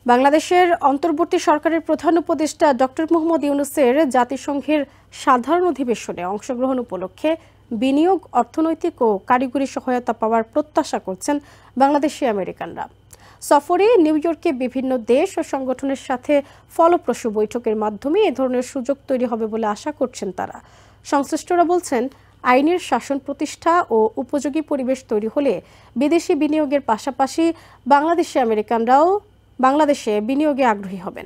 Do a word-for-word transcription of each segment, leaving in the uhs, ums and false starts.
বাংলাদেশের অন্তর্বর্তী সরকারের প্রধান উপদেষ্টা ডক্টর মোহাম্মদ ইউনূসের জাতিসংঘের সাধারণ অধিবেশনে অংশগ্রহণ উপলক্ষে বিনিয়োগ, অর্থনৈতিক ও কারিগরি সহায়তা পাওয়ার প্রত্যাশা করছেন বাংলাদেশি আমেরিকানরা। সফরে নিউ ইয়র্কে বিভিন্ন দেশ ও সংগঠনের সাথে ফলপ্রসূ বৈঠকের মাধ্যমে এ ধরনের সুযোগ তৈরি হবে বলে আশা করছেন তারা। সংশ্লিষ্টরা বলছেন, আইনের শাসন প্রতিষ্ঠা ও উপযোগী পরিবেশ তৈরি হলে বিদেশি বিনিয়োগের পাশাপাশি বাংলাদেশি আমেরিকানরাও বাংলাদেশে বিনিয়োগে আগ্রহী হবেন।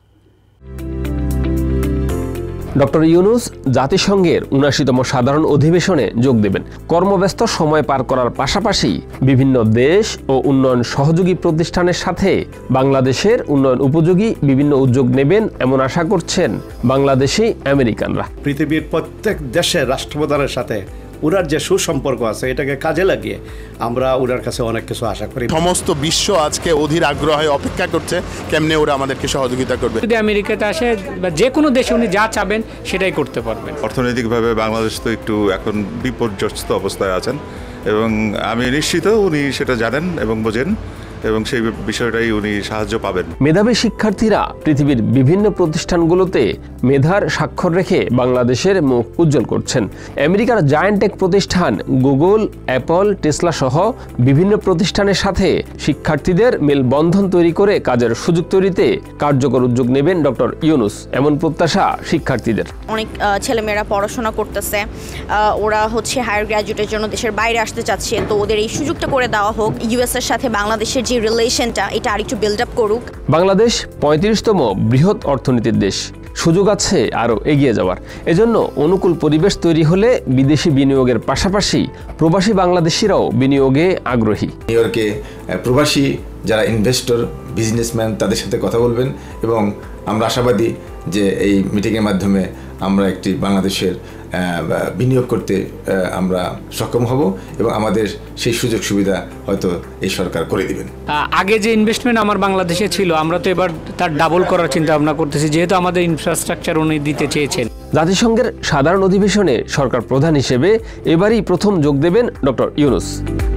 ডক্টর ইউনূস জাতিসংঘের উনআশিতম সাধারণ অধিবেশনে যোগ দেবেন। কর্মব্যস্ত সময় পার করার পাশাপাশি বিভিন্ন দেশ ও উন্নয়ন সহযোগী প্রতিষ্ঠানের সাথে বাংলাদেশের উন্নয়ন উপযোগী বিভিন্ন উদ্যোগ নেবেন এমন আশা করছেন বাংলাদেশি আমেরিকানরা। পৃথিবীর প্রত্যেক দেশের রাষ্ট্রপ্রধানের সাথে ওনার যে সুসম্পর্ক আছে এটাকে কাজে লাগিয়ে আমরা ওনার কাছে অনেক কিছু আশা করি। সমস্ত বিশ্ব আজকে অধীর আগ্রহে অপেক্ষা করছে কেমনে ওরা আমাদেরকে সহযোগিতা করবে। যদি আমেরিকাতে আসে বা যে কোনো দেশে উনি যা চাবেন সেটাই করতে পারবেন। অর্থনৈতিকভাবে বাংলাদেশ তো একটু এখন বিপর্যস্ত অবস্থায় আছেন এবং আমি নিশ্চিত উনি সেটা জানেন এবং বোঝেন এবং সেই বিষয়টাই উনি সাহায্য পাবেন। মেধাবী শিক্ষার্থীরা পৃথিবীর বিভিন্ন প্রতিষ্ঠানগুলোতে মেধার স্বাক্ষর রেখে বাংলাদেশের মুখ উজ্জ্বল করছেন। আমেরিকার জায়ান্ট টেক প্রতিষ্ঠান গুগল, অ্যাপল, টেসলা সহ বিভিন্ন প্রতিষ্ঠানের সাথে শিক্ষার্থীদের মেলবন্ধন তৈরি করে কাজের সুযোগ তৈরিতে কার্যকর উদ্যোগ নেবেন ডক্টর ইউনূস, এমন প্রত্যাশা শিক্ষার্থীদের। অনেক ছেলেমেয়েরা পড়াশোনা করতেছে, ওরা হচ্ছে হায়ার গ্র্যাজুয়েটের জন্য দেশের বাইরে আসতে চাচ্ছে, তো ওদের এই সুযোগটা করে দেওয়া হোক। ইউএস এর সাথে বাংলাদেশের যে রিলেশনটা এটা আরেকটু বিল্ড আপ করুক। বাংলাদেশ পঁয়ত্রিশতম বৃহৎ অর্থনীতির দেশ, সুযোগ আছে আরও এগিয়ে যাওয়ার। এজন্য অনুকূল পরিবেশ তৈরি হলে বিদেশি বিনিয়োগের পাশাপাশি প্রবাসী বাংলাদেশিরাও বিনিয়োগে আগ্রহী। নিউ ইয়র্কে প্রবাসী যারা ইনভেস্টর, বিজনেসম্যান তাদের সাথে কথা বলবেন এবং আমরা আশাবাদী যে এই মিটিংয়ের মাধ্যমে আমরা একটি বাংলাদেশের বিনিয়োগ করতে আমরা সক্ষম হব এবং আমাদের সেই সুযোগ সুবিধা হয়তো এই সরকার করে দিবেন। আগে যে ইনভেস্টমেন্ট আমার বাংলাদেশে ছিল আমরা তো এবার তার ডাবল করার চিন্তা ভাবনা করতেছি, যেহেতু আমাদের ইনফ্রাস্ট্রাকচার উনি দিতে চেয়েছেন। জাতিসংঘের সাধারণ অধিবেশনে সরকার প্রধান হিসেবে এবারই প্রথম যোগ দেবেন ডক্টর ইউনূস।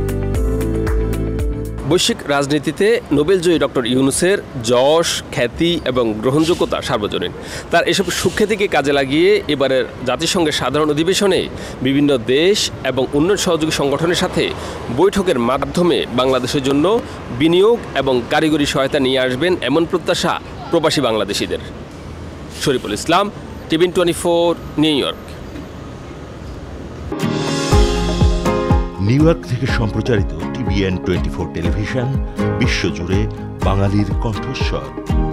বৈশ্বিক রাজনীতিতে নোবেলজয়ী ডক্টর ইউনূসের যশ, খ্যাতি এবং গ্রহণযোগ্যতা সার্বজনীন। তার এসব সুখ্যাতিকে কাজে লাগিয়ে এবারের জাতিসংঘের সাধারণ অধিবেশনে বিভিন্ন দেশ এবং উন্নয়ন সহযোগী সংগঠনের সাথে বৈঠকের মাধ্যমে বাংলাদেশের জন্য বিনিয়োগ এবং কারিগরি সহায়তা নিয়ে আসবেন এমন প্রত্যাশা প্রবাসী বাংলাদেশিদের। Shariful Islam, TVN twenty four, New York. New York থেকে সম্প্রচারিত টিভিএন টোয়েন্টি ফোর টেলিভিশন বিশ্বজুড়ে বাঙালির কণ্ঠস্বর।